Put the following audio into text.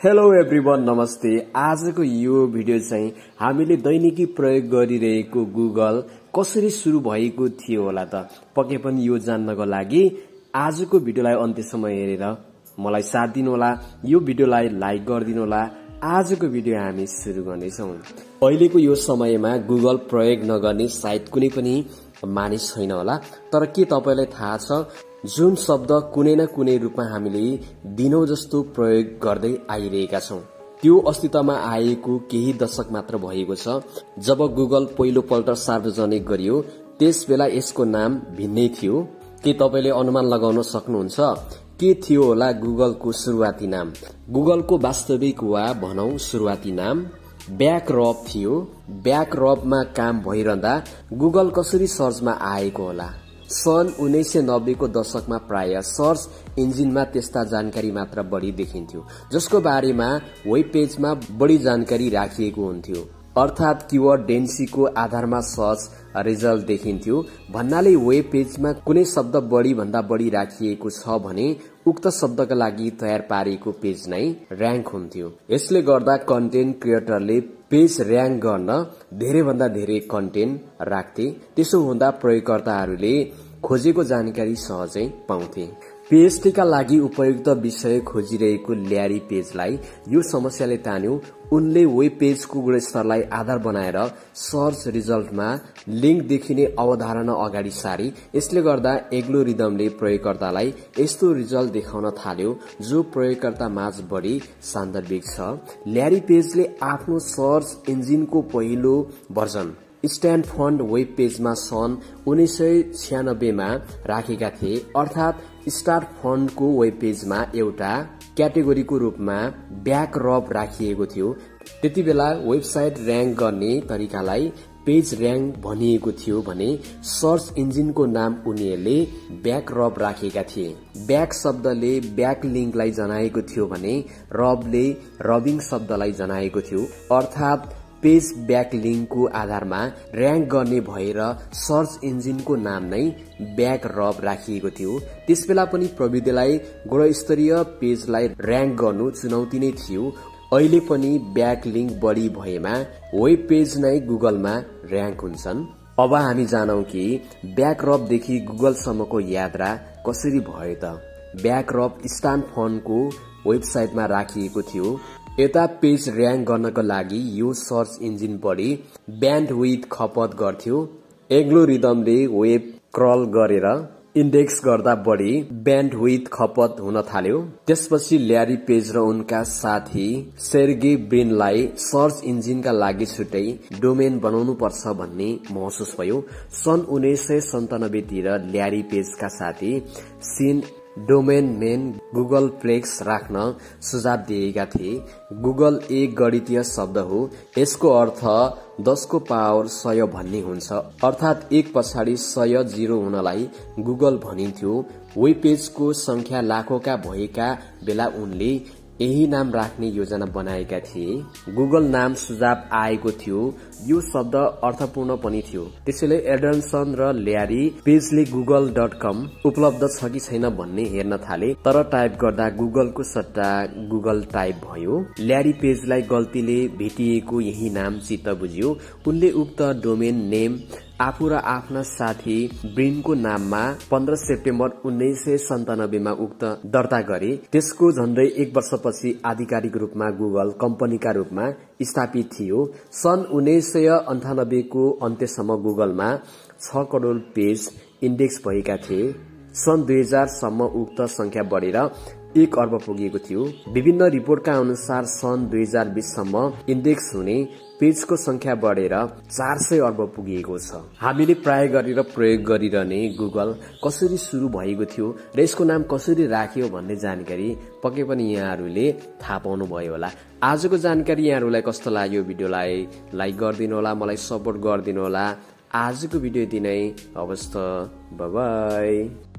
Hello everyone, नमस्ते। आजको यो भिडियो चाहिँ हामीले दैनिकी प्रयोग गरिरहेको गुगल कसरी सुरु भएको थियो होला त? पक्कै पनि यो जान्नको लागि आजको भिडियोलाई अन्त्यसम्म हेरेर मलाई साथ दिनुहोला। यो भिडियोलाई लाइक गरिदिनुहोला। आजको भिडियो हामी सुरु गर्नेछौं। अहिलेको यो समयमा गुगल प्रयोग नगर्ने सायद कुनै पनि मानिस छैन होला, तर के तपाईलाई थाहा छ जुन शब्द कुनै न कुनै रूपमा हामीले दिनौं जस्तो प्रयोग गर्दै आइरहेका छौं, त्यो अस्तित्वमा आएको केही दशक मात्र भएको छ। जब गुगल पहिलो पल्ट सार्वजनिक गरियो त्यसबेला यसको नाम भिन्नै थियो। के तपाईले अनुमान लगाउन सक्नुहुन्छ के थियो होला गुगलको सुरुवाती नाम? गुगलको वास्तविक वा भनौं सुरुवाती नाम ब्याकरब थियो। ब्याकरबमा काम भइरहँदा गुगल कसरी सर्चमा आएको होला? सन् 1990 को दशकमा प्राय सर्च इन्जिनमा त्यस्ता जानकारी मात्र बढी देखिन्थ्यो जसको बारेमा वेब पेजमा बढी जानकारी राखिएको हुन्थ्यो, अर्थात कीवर्ड डेन्सिटीको आधारमा सर्च रिजल्ट देखिन्थ्यो। भन्नाले वेब पेजमा कुनै शब्द बढी भन्दा बढी राखिएको छ भने उक्त शब्दका लागि तयार पारिएको पेज नै र्याङ्क हुन्थ्यो। यसले गर्दा कन्टेन्ट क्रिएटरले पेज र्याङ्क गर्न धेरै भन्दा धेरै कन्टेन्ट राख्थे। त्यसो हुँदा प्रयोगकर्ताहरूले खोजेको जानकारी सहजै पाउँथे। पीएचडीका लागि उपयुक्त विषय खोजिरहेको ल्यारी पेजलाई यो समस्याले तान्यो। उनले वेब पेजको गुणस्तरलाई आधार बनाएर सर्च रिजल्टमा लिंक देखिने अवधारणा अगाडि सारी। यसले गर्दा एल्गोरिदमले प्रयोगकर्तालाई यस्तो रिजल्ट देखाउन थाल्यो जो प्रयोगकर्ता माझ बढी सान्दर्भिक छ। ल्यारी पेजले आफ्नो सर्च इन्जिनको पहिलो भर्जन स्ट्यान्डफर्ड वेब पेजमा सन् 1996 मा राखेका थिए, अर्थात स्ट्यान्डफर्डको वेब पेजमा एउटा क्याटेगोरीको रूपमा ब्याकरब राखिएको थियो। त्यतिबेला वेबसाइट र्याङ्क गर्ने तरिकालाई पेज र्याङ्क भनिएको थियो भने सर्च इन्जिनको नाम उनीहरूले ब्याकरब राखेका थिए। ब्याक शब्दले ब्याक लिंकलाई जनाएको थियो भने रबले रबिङ शब्दलाई जनाएको थियो, अर्थात पेज ब्याकलिंकको आधारमा र्याङ्क गर्ने भएर सर्च इन्जिनको नाम नै ब्याकरब राखिएको थियो। त्यसबेला पनि प्रविधिलाई गुणस्तरीय पेजलाई र्याङ्क गर्नु चुनौती नै थियो। अहिले पनि ब्याकलिंक बढी भएमा वेब पेज नै गुगलमा र्याङ्क हुन्छन्। अब हामी जानौं कि ब्याकरबदेखि गुगलसम्मको यात्रा कसरी भयो त? ब्याकरब स्ट्यान्डफर्डको वेबसाइटमा राखिएको थियो। यता पेज र्याङ्क गर्नको लागि यो सर्च इन्जिन बढी ब्यान्डविड्थ खपत गर्थ्यो। एल्गोरिदमले वेब क्रल गरेर इन्डेक्स गर्दा बढी ब्यान्डविड्थ खपत हुन थाल्यो। त्यसपछि ल्यारी पेज र उनका साथी सेर्गे ब्रिनलाई सर्च इन्जिनका लागि छुट्टै डोमेन बनाउनु पर्छ भन्ने महसुस भयो। सन् 1997 तिर ल्यारी पेजका साथी सिन डोमेन नेम गुगल प्लेक्स राख्न सुझाव दिएका थिए। गुगल एक गणितीय शब्द हो। यसको अर्थ 10 को पावर 100 भन्ने हुन्छ, अर्थात एक पछाडि 100 जिरो हुनलाई गुगल भनिन्थ्यो। वेब पेजको संख्या लाखौंका भएका बेला उनले यही नाम राख्ने योजना बनाएका थिए। गुगल नाम सुझाव आएको थियो। यो शब्द अर्थपूर्ण पनि थियो। त्यसैले एडन्सन र ल्यारी पेजले google.com उपलब्ध छ कि छैन भन्ने हेर्न थाले, तर टाइप गर्दा गुगलको सट्टा गुगल टाइप भयो। ल्यारी पेजलाई गल्तीले भेटिएको यही नाम चित्त बुझ्यो। उनले उक्त डोमेन नेम आफू र आफ्ना साथी ब्रिनको नाममा 15 सेप्टेम्बर 1997 मा उक्त दर्ता गरे। त्यसको झण्डै एक वर्षपछि आधिकारिक रूपमा गुगल कम्पनीका रूपमा स्थापित थियो। सन् 1998 को अन्त्यसम्म गुगलमा 6 करोड पेज इन्डेक्स भएका थिए। सन् 2000 सम्म उक्त संख्या बढेर 1 अर्ब पुगेको थियो। विभिन्न रिपोर्टका अनुसार सन् 2020 सम्म इन्डेक्स हुने पेजको संख्या बढेर 400 अर्ब पुगेको छ। हामीले प्राय गरेर प्रयोग गरिरहने गुगल कसरी सुरु भएको थियो र यसको नाम कसरी राखियो भन्ने जानकारी पक्कै पनि यहाँहरूले थाहा पाउनु भयो होला। आजको जानकारी यहाँहरूलाई कस्तो लाग्यो? भिडियोलाई लाइक गरिदिनु होला, मलाई सपोर्ट गरिदिनु होला। आजको भिडियो यति नै। हवस् त, बाइ बाइ।